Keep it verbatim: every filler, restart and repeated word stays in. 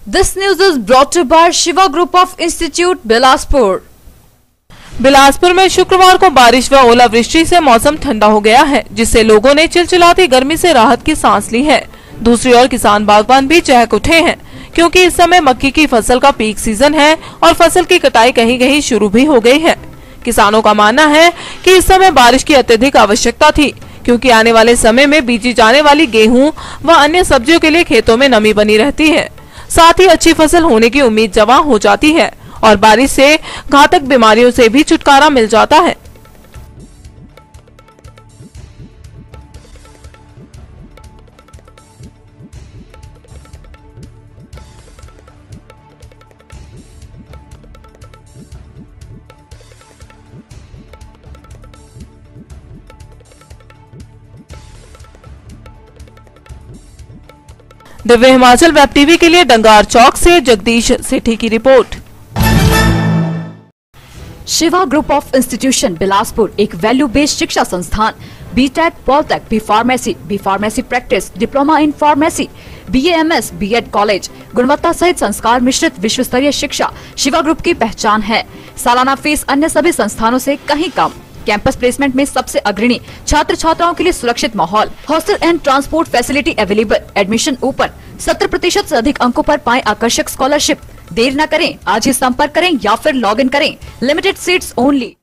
This news is brought to you by Shiva Group of Institute, Bilaspur. Bilaspur में शुक्रवार को बारिश व ओलावृष्टि से मौसम ठंडा हो गया है, जिससे लोगों ने चिलचिलाती गर्मी से राहत की सांस ली है। दूसरी ओर किसान बागवान भी चहक उठे हैं, क्योंकि इस समय मक्की की फसल का पीक सीजन है और फसल की कटाई कहीं कहीं शुरू भी हो गई है। किसानों का मानना है कि इस समय बारिश की अत्यधिक आवश्यकता थी, क्योंकि आने वाले समय में बीजी जाने वाली गेहूं व अन्य सब्जियों के लिए खेतों में नमी बनी रहती है। साथ ही अच्छी फसल होने की उम्मीद जवां हो जाती है और बारिश से घातक बीमारियों से भी छुटकारा मिल जाता है। दिव्य हिमाचल वेब टीवी के लिए डंगार चौक से जगदीश सेठी की रिपोर्ट। Shiva group of institution Bilaspur एक वैल्यू बेस्ड शिक्षा संस्थान, BTech, polytech, B pharmacy, B pharmacy practice, diploma in pharmacy, BAMS, BEd college, गुणवत्ता सहित संस्कार मिश्रित विश्व स्तरीय शिक्षा शिवा ग्रुप की पहचान है। सालाना फीस अन्य सभी संस्थानों से कहीं कम। कैंपस प्लेसमेंट में सबसे अग्रणी, छात्र छात्राओं के लिए सुरक्षित माहौल, hostel and transport facility available, admission open, सत्तर प्रतिशत से अधिक अंकों पर पाएं आकर्षक स्कॉलरशिप। देर न करें, आज ही संपर्क करें या फिर लॉग इन करें। Limited seats only.